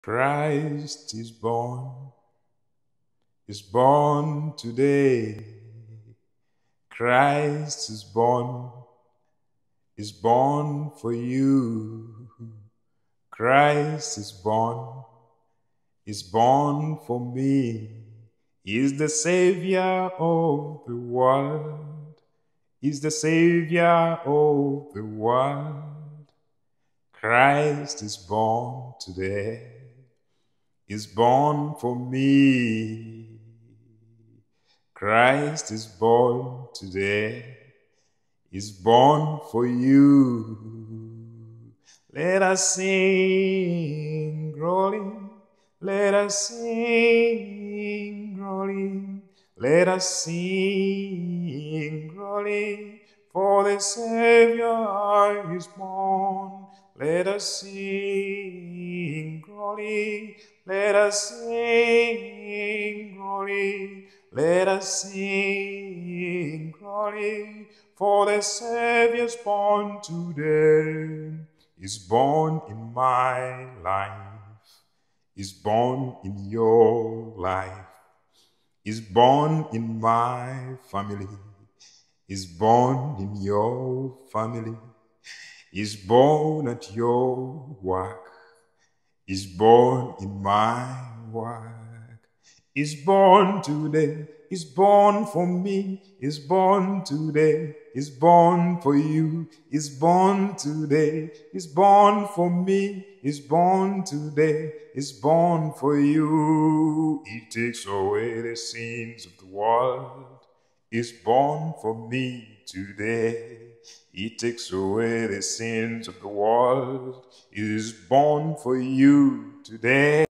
Christ is born today. Christ is born for you. Christ is born for me. Is the Savior of the world. Is the Savior of the world. Christ is born today. Is born for me. Christ is born today. Is born for you. Let us sing, rolling. Let us sing, rolling. Let us sing, rolling. For the Savior is born. Let us sing, rolling. Let us sing, glory. Let us sing, glory. For the Savior's born today. Is born in my life. Is born in your life. Is born in my family. Is born in your family. Is born at your work. Is born in my work. Is born today. Is born for me. Is born today. Is born for you. Is born today. Is born for me. Is born today. Is born for you. He takes away the sins of the world. Is born for me today. He takes away the sins of the world. He is born for you today.